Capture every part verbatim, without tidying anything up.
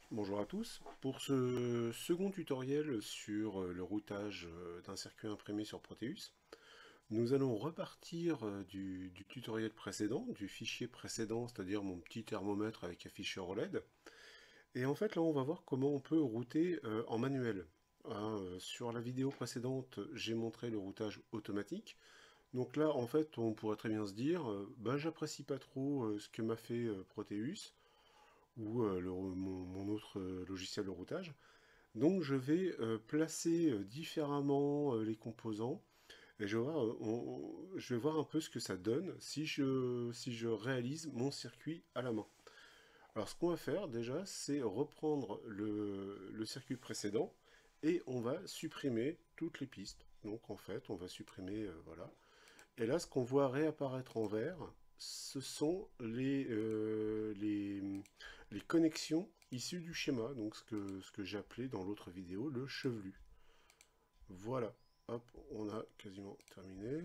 Bonjour à tous. Pour ce second tutoriel sur euh, le routage euh, d'un circuit imprimé sur Proteus, nous allons repartir euh, du, du tutoriel précédent, du fichier précédent, c'est-à-dire mon petit thermomètre avec afficheur O L E D. Et en fait, là, on va voir comment on peut router euh, en manuel. Hein, euh, sur la vidéo précédente, j'ai montré le routage automatique. Donc là, en fait, on pourrait très bien se dire, euh, bah, j'apprécie pas trop euh, ce que m'a fait euh, Proteus, ou euh, le- mon, mon autre euh, logiciel de routage. Donc je vais euh, placer euh, différemment euh, les composants et je vais, voir, euh, on- je vais voir un peu ce que ça donne si je, si je réalise mon circuit à la main. Alors ce qu'on va faire déjà, c'est reprendre le, le circuit précédent et on va supprimer toutes les pistes. Donc en fait, on va supprimer, euh, voilà. Et là, ce qu'on voit réapparaître en vert, ce sont les, euh, les, les connexions issues du schéma, donc ce que, ce que j'ai appelé dans l'autre vidéo le chevelu. Voilà, hop, on a quasiment terminé.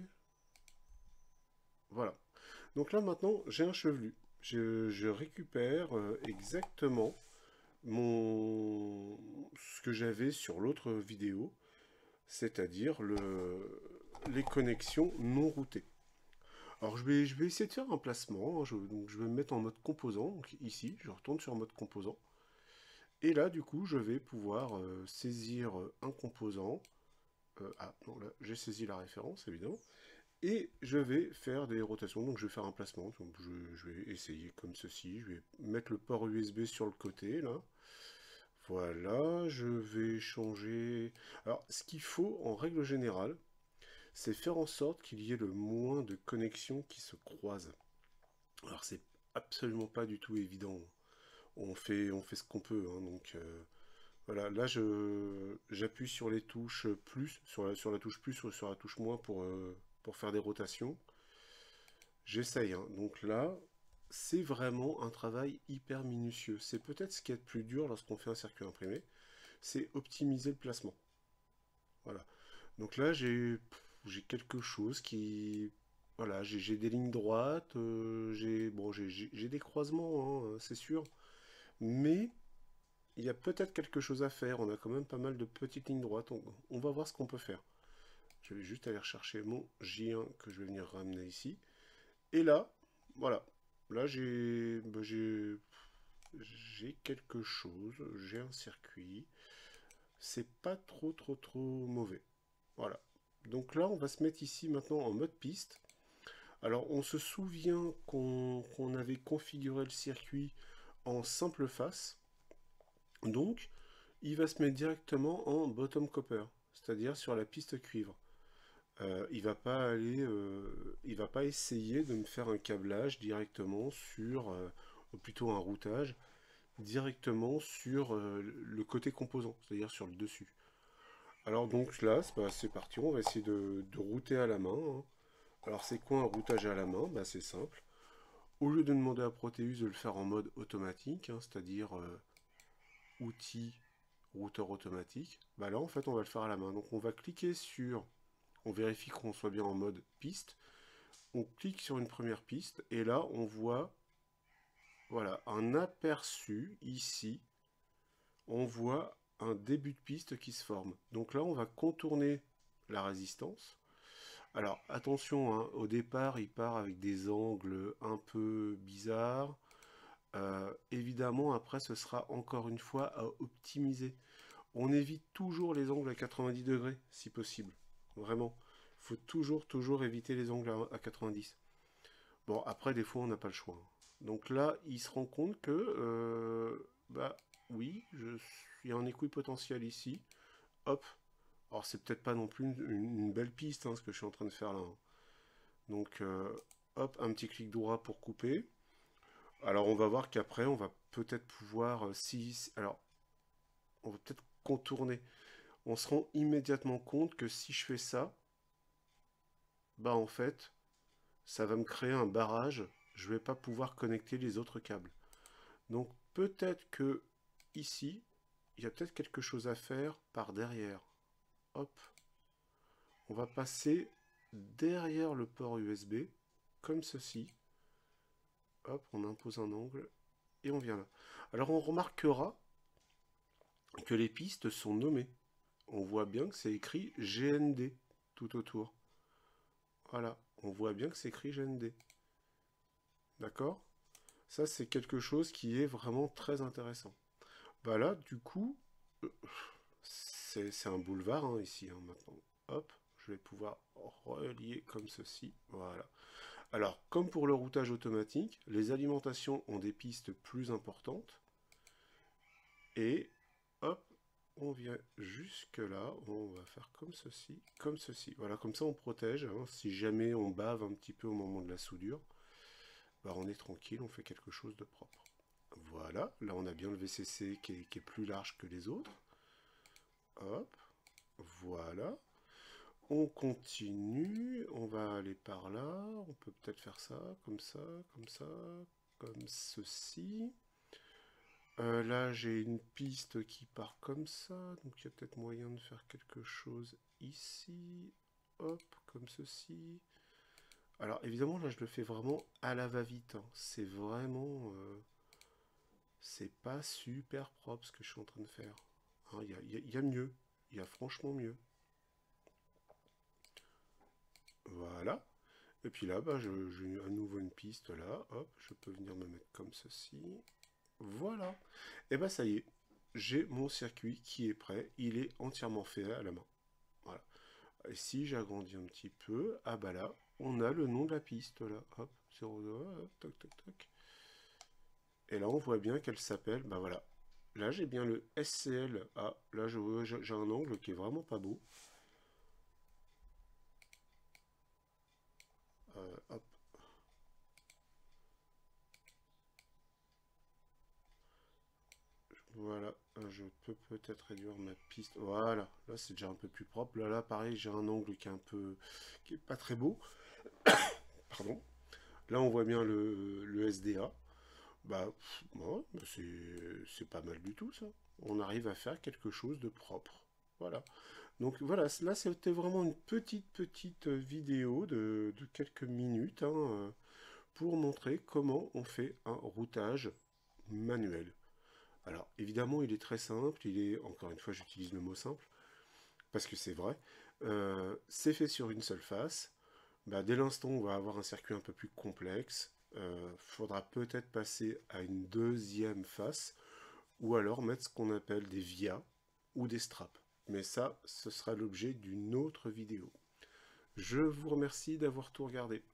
Voilà. Donc là maintenant, j'ai un chevelu. Je, je récupère euh, exactement mon, ce que j'avais sur l'autre vidéo, c'est-à-dire le, les connexions non routées. Alors je vais, je vais essayer de faire un placement, hein. Je, donc je vais me mettre en mode composant, donc ici, je retourne sur mode composant. Et là, du coup, je vais pouvoir euh, saisir euh, un composant. Euh, ah, non, là, j'ai saisi la référence, évidemment. Et je vais faire des rotations, donc je vais faire un placement. Donc je, je vais essayer comme ceci. Je vais mettre le port U S B sur le côté, là. Voilà, je vais changer... Alors, ce qu'il faut, en règle générale, c'est faire en sorte qu'il y ait le moins de connexions qui se croisent. Alors c'est absolument pas du tout évident. On fait, on fait ce qu'on peut, hein, donc euh, voilà. Là, je j'appuie sur les touches plus, sur la, sur la touche plus ou sur la touche moins pour euh, pour faire des rotations. J'essaye, hein. Donc là, c'est vraiment un travail hyper minutieux. C'est peut-être ce qui est le plus dur lorsqu'on fait un circuit imprimé, c'est optimiser le placement. Voilà. Donc là, j'ai j'ai quelque chose qui voilà, j'ai j'ai des lignes droites, euh, j'ai bon, j'ai j'ai- j'ai des croisements, hein, c'est sûr. Mais il y a peut-être quelque chose à faire. On a quand même pas mal de petites lignes droites. On, on va voir ce qu'on peut faire. Je vais juste aller rechercher mon J un que je vais venir ramener ici. Et là, voilà. Là, j'ai bah, j'ai j'ai quelque chose. J'ai un circuit. C'est pas trop trop trop mauvais. Voilà. Donc là, on va se mettre ici maintenant en mode piste. Alors, on se souvient qu'on qu'on avait configuré le circuit en simple face. Donc, il va se mettre directement en bottom copper, c'est-à-dire sur la piste cuivre. Euh, il va pas aller, euh, il va pas essayer de me faire un câblage directement sur, euh, ou plutôt un routage directement sur euh, le côté composant, c'est-à-dire sur le dessus. Alors donc là, c'est bah, c'est parti, on va essayer de, de router à la main, hein. Alors c'est quoi un routage à la main? Bah, c'est simple. Au lieu de demander à Proteus de le faire en mode automatique, hein, c'est-à-dire euh, outil routeur automatique, bah là en fait on va le faire à la main. Donc on va cliquer sur, on vérifie qu'on soit bien en mode piste, on clique sur une première piste et là on voit voilà un aperçu ici, on voit un début de piste qui se forme. Donc là on va contourner la résistance. Alors attention, hein, au départ il part avec des angles un peu bizarres. Euh, évidemment après ce sera encore une fois à optimiser. On évite toujours les angles à quatre-vingt-dix degrés, si possible. Vraiment. Il faut toujours, toujours éviter les angles à quatre-vingt-dix. Bon, après, des fois, on n'a pas le choix. Donc là, il se rend compte que, euh, bah oui, je suis un écoute potentiel ici. Hop. Alors, c'est peut-être pas non plus une, une belle piste, hein, ce que je suis en train de faire là, hein. Donc, euh, hop, un petit clic droit pour couper. Alors, on va voir qu'après, on va peut-être pouvoir, euh, si, si- alors, on va peut-être contourner. On se rend immédiatement compte que si je fais ça, bah en fait, ça va me créer un barrage. Je vais pas pouvoir connecter les autres câbles. Donc peut-être que ici, il y a peut-être quelque chose à faire par derrière. Hop, on va passer derrière le port U S B, comme ceci. Hop, on impose un angle et on vient là. Alors on remarquera que les pistes sont nommées. On voit bien que c'est écrit G N D tout autour. Voilà, on voit bien que c'est écrit G N D. D'accord? Ça, c'est quelque chose qui est vraiment très intéressant. Bah là, du coup, euh, c'est un boulevard hein, ici, hein, maintenant. Hop, je vais pouvoir relier comme ceci. Voilà. Alors, comme pour le routage automatique, les alimentations ont des pistes plus importantes. Et hop, on vient jusque là. On va faire comme ceci, comme ceci. Voilà, comme ça on protège. Hein. Si jamais on bave un petit peu au moment de la soudure, bah on est tranquille, on fait quelque chose de propre. Voilà, là on a bien le V C C qui est, qui est plus large que les autres. Hop, voilà. On continue, on va aller par là, on peut peut-être faire ça, comme ça, comme ça, comme ceci. Euh, là j'ai une piste qui part comme ça, donc il y a peut-être moyen de faire quelque chose ici. Hop, comme ceci. Alors évidemment là je le fais vraiment à la va-vite, hein. C'est vraiment... Euh, c'est pas super propre ce que je suis en train de faire. Il hein, y, y, y a mieux, il y a franchement mieux. Voilà. Et puis là, bah, j'ai à nouveau une piste là. Hop, je peux venir me mettre comme ceci. Voilà. Et bah ça y est, j'ai mon circuit qui est prêt. Il est entièrement fait à la main. Voilà. Et si j'agrandis un petit peu, ah bah là, on a le nom de la piste là. Hop, zéro deux, toc toc toc. Et là, on voit bien qu'elle s'appelle, bah voilà. Là, j'ai bien le S C L. Ah, là, j'ai un angle qui est vraiment pas beau. Euh, hop. Voilà, je peux peut-être réduire ma piste. Voilà, là c'est déjà un peu plus propre. Là, là pareil, j'ai un angle qui est un peu... qui est pas très beau. Pardon. Là, on voit bien le, le S D A. Bah, ouais, bah c'est pas mal du tout, ça. On arrive à faire quelque chose de propre. Voilà. Donc voilà, là c'était vraiment une petite petite vidéo de, de quelques minutes hein, pour montrer comment on fait un routage manuel. Alors évidemment il est très simple, il est, encore une fois j'utilise le mot simple, parce que c'est vrai, euh, c'est fait sur une seule face. Bah, dès l'instant où on va avoir un circuit un peu plus complexe, il euh, faudra peut-être passer à une deuxième face, ou alors mettre ce qu'on appelle des vias ou des straps. Mais ça, ce sera l'objet d'une autre vidéo. Je vous remercie d'avoir tout regardé.